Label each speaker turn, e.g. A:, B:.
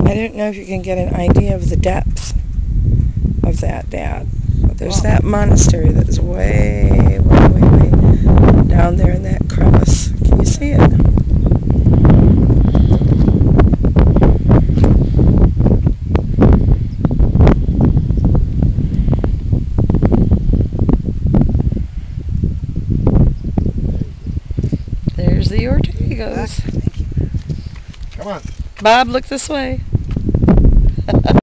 A: I don't know if you can get an idea of the depth of that, Dad. But there's that monastery that is way, way, way, way down there in that crevice. Can you see it? There's the Ortegos.
B: Thank you. Come on.
A: Bob, look this way.